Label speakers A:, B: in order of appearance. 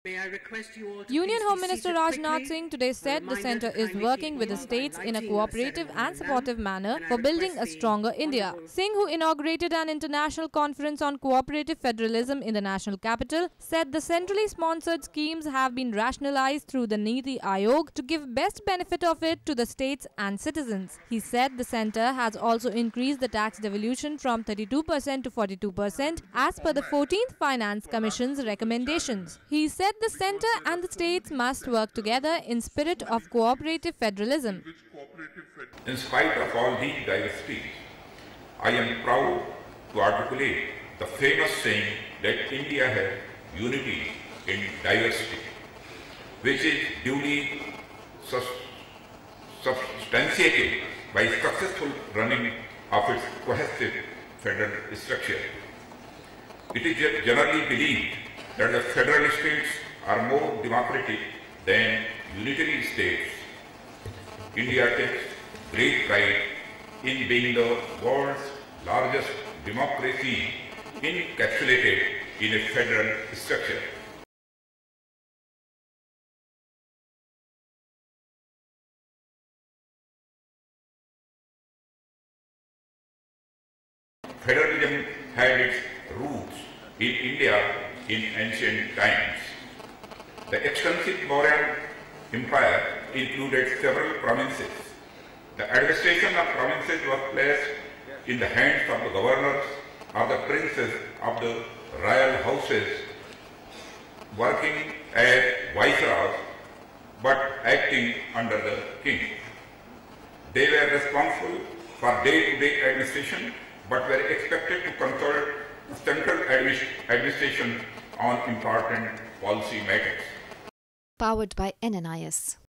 A: Union Home Minister Rajnath Singh today said the centre is working with the states in a cooperative and supportive manner for building a stronger India. Singh, who inaugurated an international conference on cooperative federalism in the national capital, said the centrally sponsored schemes have been rationalized through the Niti Aayog to give best benefit of it to the states and citizens. He said the centre has also increased the tax devolution from 32% to 42% as per the 14th Finance Commission's recommendations. He said the centre and the states must work together in spirit of cooperative federalism.
B: In spite of all these diversities, I am proud to articulate the famous saying that India has unity in diversity, which is duly substantiated by successful running of its cohesive federal structure. It is generally believed that the federal states are more democratic than unitary states. India takes great pride in being the world's largest democracy encapsulated in a federal structure. Federalism had its roots in India in ancient times. The extensive Mauryan Empire included several provinces. The administration of provinces was placed in the hands of the governors or the princes of the royal houses, working as viceroys but acting under the king. They were responsible for day-to-day administration but were expected to consult central administration on important policy matters.
C: Powered by NNIS.